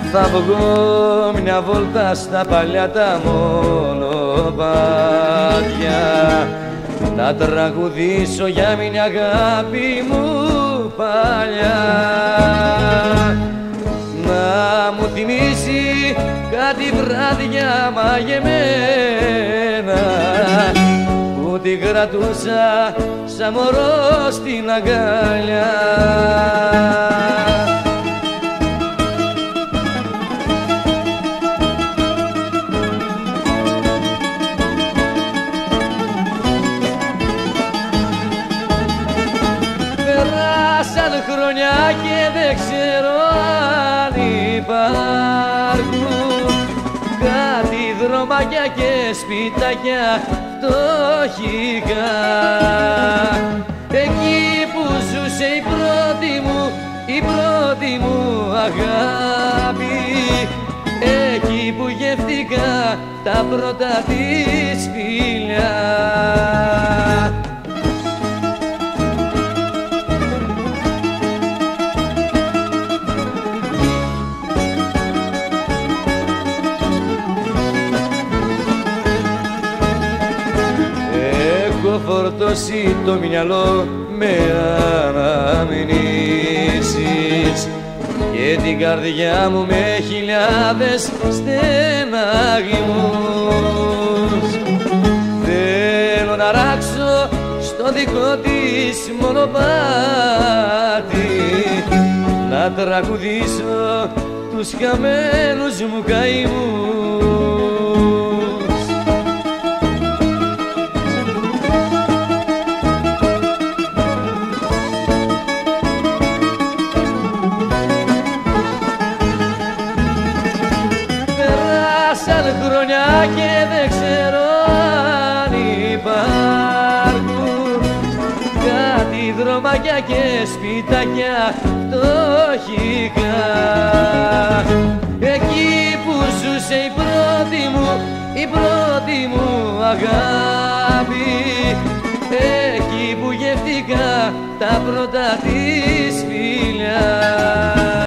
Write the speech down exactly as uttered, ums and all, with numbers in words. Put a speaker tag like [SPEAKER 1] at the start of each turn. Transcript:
[SPEAKER 1] θα βγω μια βόλτα στα παλιά τα μονοπάτια, να τραγουδήσω για μια αγάπη μου παλιά, να μου θυμίσει κάτι βράδια μαγεμένα που την κρατούσα σαν μωρό στην αγκαλιά. Περάσαν χρόνια και δεν ξέρω αν υπάρχουν κάτι δρομάκια και σπιτάκια φτωχικά, εκεί που ζούσε η πρώτη μου, η πρώτη μου αγάπη, εκεί που γεύτηκα τα πρώτα της φιλιά. Έχω φορτώσει το μυαλό με αναμνήσεις και την καρδιά μου με χιλιάδες στεναγμούς. Θέλω να ράξω στο δικό της μονοπάτι, να τραγουδήσω τους χαμένους μου καημούς. Περάσαν χρόνια και δεν ξέρω αν υπάρχουν κάτι δρομάκια και σπιτάκια φτωχικά, εκεί που ζούσε η πρώτη μου, η πρώτη μου αγάπη, εκεί που γεύτηκα τα πρώτα της φιλιά.